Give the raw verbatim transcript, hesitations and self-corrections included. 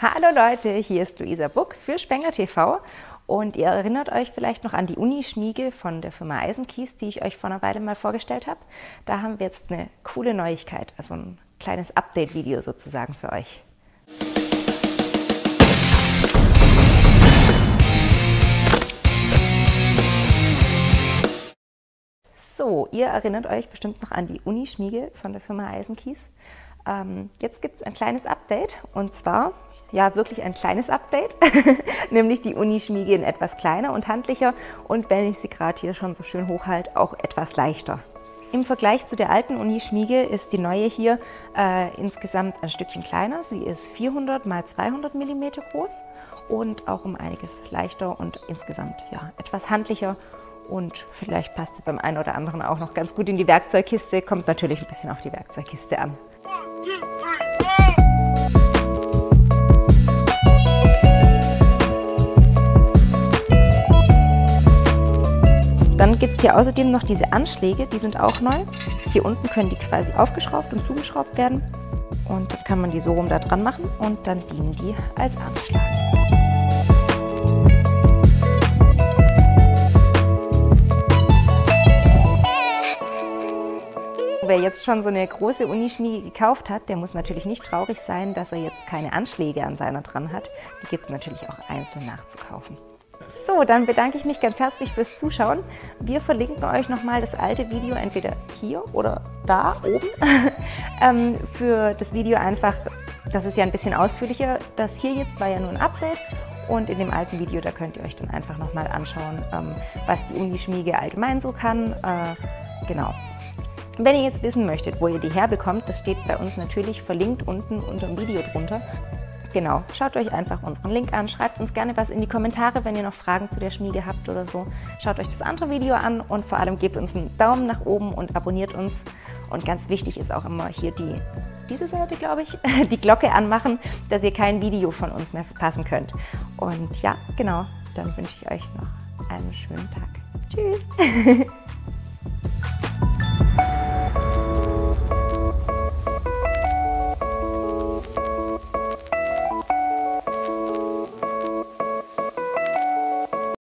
Hallo Leute, hier ist Luisa Buck für Spengler T V und ihr erinnert euch vielleicht noch an die Uni-Schmiege von der Firma Eisenkies, die ich euch vor einer Weile mal vorgestellt habe. Da haben wir jetzt eine coole Neuigkeit, also ein kleines Update-Video sozusagen für euch. So, ihr erinnert euch bestimmt noch an die Uni-Schmiege von der Firma Eisenkies. Ähm, jetzt gibt es ein kleines Update und zwar, ja wirklich ein kleines Update, nämlich die Uni-Schmiege in etwas kleiner und handlicher und wenn ich sie gerade hier schon so schön hochhalte, auch etwas leichter. Im Vergleich zu der alten Uni-Schmiege ist die neue hier äh, insgesamt ein Stückchen kleiner. Sie ist vierhundert mal zweihundert Millimeter groß und auch um einiges leichter und insgesamt ja, etwas handlicher. Und vielleicht passt sie beim einen oder anderen auch noch ganz gut in die Werkzeugkiste. Kommt natürlich ein bisschen auf die Werkzeugkiste an. Dann gibt es hier außerdem noch diese Anschläge, die sind auch neu. Hier unten können die quasi aufgeschraubt und zugeschraubt werden. Und dann kann man die so rum da dran machen und dann dienen die als Anschlag. Wer jetzt schon so eine große Uni-Schmiege gekauft hat, der muss natürlich nicht traurig sein, dass er jetzt keine Anschläge an seiner dran hat. Die gibt es natürlich auch einzeln nachzukaufen. So, dann bedanke ich mich ganz herzlich fürs Zuschauen. Wir verlinken euch nochmal das alte Video entweder hier oder da oben. ähm, für das Video einfach, das ist ja ein bisschen ausführlicher. Das hier jetzt war ja nur ein Update. Und in dem alten Video, da könnt ihr euch dann einfach nochmal anschauen, ähm, was die Uni-Schmiege allgemein so kann. Äh, genau. Wenn ihr jetzt wissen möchtet, wo ihr die herbekommt, das steht bei uns natürlich verlinkt unten unter dem Video drunter. Genau, schaut euch einfach unseren Link an, schreibt uns gerne was in die Kommentare, wenn ihr noch Fragen zu der Schmiege habt oder so. Schaut euch das andere Video an und vor allem gebt uns einen Daumen nach oben und abonniert uns. Und ganz wichtig ist auch immer hier die, diese Seite, glaube ich, die Glocke anmachen, dass ihr kein Video von uns mehr verpassen könnt. Und ja, genau, dann wünsche ich euch noch einen schönen Tag. Tschüss!